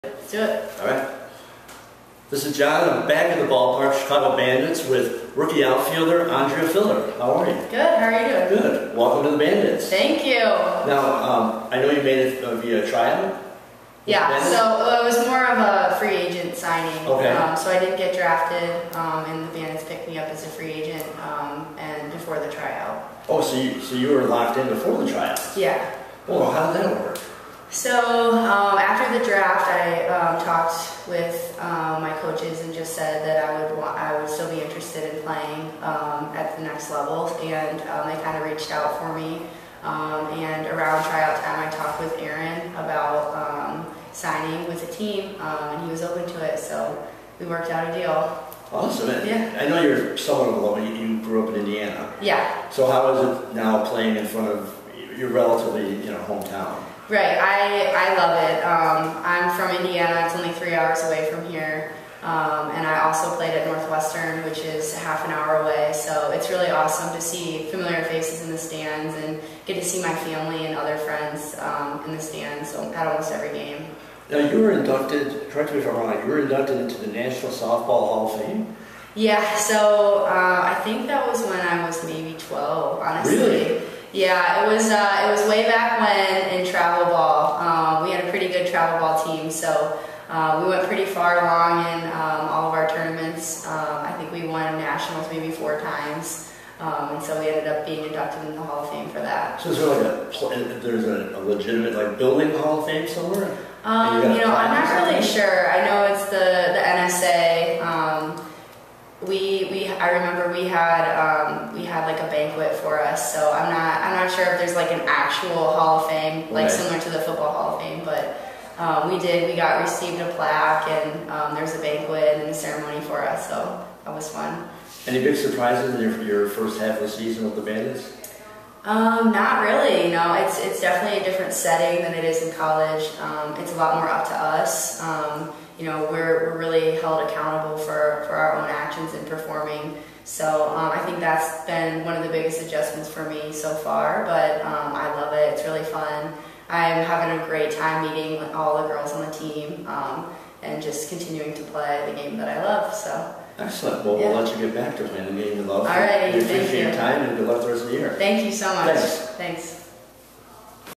Let's do it. All right. This is John. I'm back at the ballpark, Chicago Bandits, with rookie outfielder Andrea Filler. How are you? Good. How are you doing? Good. Welcome to the Bandits. Thank you. Now, I know you made it via tryout. Yeah. So it was more of a free agent signing. Okay. So I did get drafted, and the Bandits picked me up as a free agent, and before the tryout. Oh, so you were locked in before the tryout? Yeah. Well, how did that work? So after the draft, I talked with my coaches and just said that I would still be interested in playing at the next level, and they kind of reached out for me. And around tryout time, I talked with Aaron about signing with the team, and he was open to it, so we worked out a deal. Awesome. Yeah. I know you're somewhat of a local. You grew up in Indiana. Yeah. So how is it now playing in front of your relatively, hometown? Right, I love it. I'm from Indiana, it's only 3 hours away from here. And I also played at Northwestern, which is half an hour away. So it's really awesome to see familiar faces in the stands and get to see my family and other friends in the stands at almost every game. Now you were inducted, correct me if I'm wrong, you were inducted into the National Softball Hall of Fame? Yeah, so I think that was when I was maybe 12, honestly. Really? Yeah, it was way back when in travel ball. We had a pretty good travel ball team, so we went pretty far along in all of our tournaments. I think we won nationals maybe 4 times, and so we ended up being inducted into the Hall of Fame for that. So is there there's a legitimate building Hall of Fame somewhere? I'm not really sure. I know it's the NSA. I remember we had like a banquet for us, so I'm not sure if there's like an actual Hall of Fame like similar to the Football Hall of Fame, but we got received a plaque, and there was a banquet and a ceremony for us, so that was fun. Any big surprises in your first half of the season with the Bandits? Not really. No, it's definitely a different setting than it is in college. It's a lot more up to us. We're really held accountable for our own actions and performing. So I think that's been one of the biggest adjustments for me so far, but I love it. It's really fun. I'm having a great time meeting with all the girls on the team and just continuing to play the game that I love. So. Excellent. Well, we'll let you get back to playing the game you love. All right. We appreciate your time, and good luck the rest of the year. Thank you so much. Thanks. Thanks.